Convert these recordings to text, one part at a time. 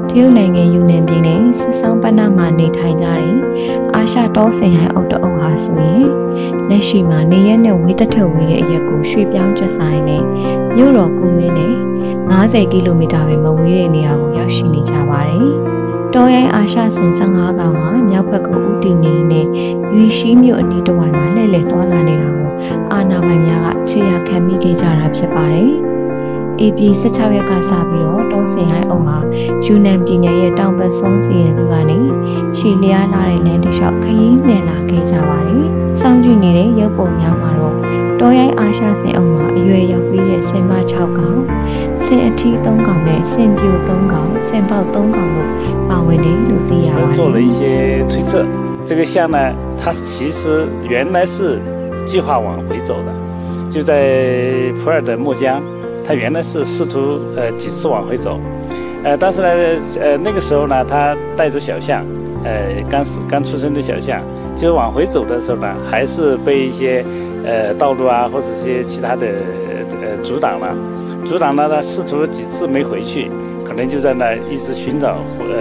တရုတ်နိုင်ငံယူနန်ပြည်နယ်စစ်ဆောင်ပနမှာနေထိုင်ကြတဲ့အာရှတောစင်ဟန်အုပ်တအုပ်ဟာဆိုရင်လက်ရှိမှာနေရက်နဲ့ဝေးသက်ထဝေးတဲ့အရက်ကိုရွှေ့ပြောင်းကျဆိုင်နဲ့မြို့တော်ကူမင်းနဲ့50ကီလိုမီတာပဲမဝေးတဲ့နေရာကိုရောက်ရှိနေကြပါတယ်။တောရိုင်းအာရှစင်15ကောင်ဟာမြောက်ဘက်ကိုဦးတည်နေနဲ့ရွေရှိမြို့အနီးတစ်ဝိုက်မှာလှည့်လည်သွားလာနေတာကိုအာဏာပိုင်များကခြေရခံမိခဲ့ကြတာဖြစ်ပါတယ်။ AP 16ရက်ကစပြီးတော့တောစင်ဟိုင်းအုပ်ဟာယူနန်ပြည်နယ်ရဲ့တောင်ဘက်ဆုံးစီရင်သူကနေရှီလျားလာတဲ့လမ်းတစ်လျှောက်ခရီးနှင်လာခဲ့ကြပါတယ်။စောင့်ကြည့်နေတဲ့ရုပ်ပုံများမှာတော့တောရိုင်းအာရှစင်အုပ်မှာအရွယ်ရောက်ပြီးတဲ့စင်မ6ကောင်စင်အထီး3ကောင်နဲ့စင်ပြူ3ကောင်စင်ပေါက်3ကောင်တို့ပါဝင်တယ်လို့သိရပါတယ်။做了一些推测，这个象呢，它其实原来是计划往回走的，就在普洱的墨江。他原来是试图几次往回走，但是呢那个时候呢他带着小象，刚出生的小象，就是往回走的时候呢，还是被一些道路啊或者一些其他的阻挡了，他试图几次没回去，可能就在那一直寻找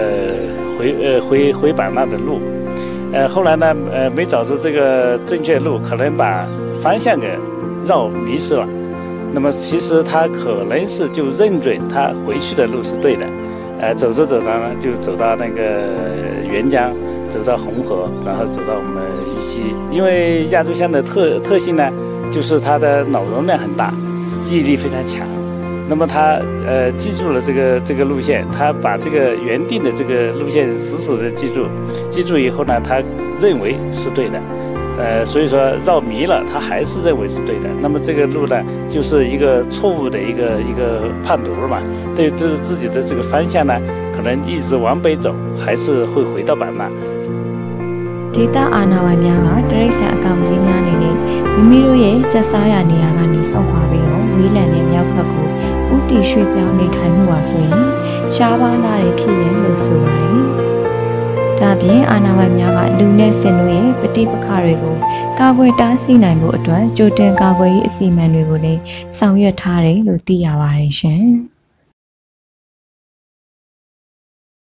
回版纳的路，后来呢没找出这个正确路，可能把方向给绕迷失了。那么其实他可能是就认准他回去的路是对的，走着走着呢，就走到那个沅江，走到红河，然后走到我们渝西。因为亚洲象的特性呢，就是它的脑容量很大，记忆力非常强。那么他记住了这个路线，他把这个原定的这个路线死死的记住以后呢，他认为是对的。所以说绕迷了，他还是认为是对的。那么这个路呢，就是一个错误的一个判读嘛。对自己的这个方向呢，可能一直往北走，还是会回到版纳。 ဒေသအာဏာပိုင်များကတရိတ်ဆန်အကောင်ကြီးများအနေနဲ့မိမိတို့ရဲ့ကျဆားရနေရာကနေဆောက်ခွာပြီးတော့ဝေးလံတဲ့မြောက်ဘက်ကိုဦးတည်ရွှေ့ပြောင်းနေထိုင်မှုပါဆိုရင်ရှားပါးလာတဲ့ဖြစ်ရင်လို့ဆိုပါတယ်။ဒါပြင်အာဏာပိုင်များကလူနဲ့ဆင်တို့ရဲ့ပဋိပက္ခတွေကိုကာကွယ်တားဆီးနိုင်ဖို့အတွက်ကြိုတင်ကာကွယ်ရေးအစီအမံတွေကိုလည်းဆောင်ရွက်ထားတယ်လို့သိရပါတယ်ရှင်။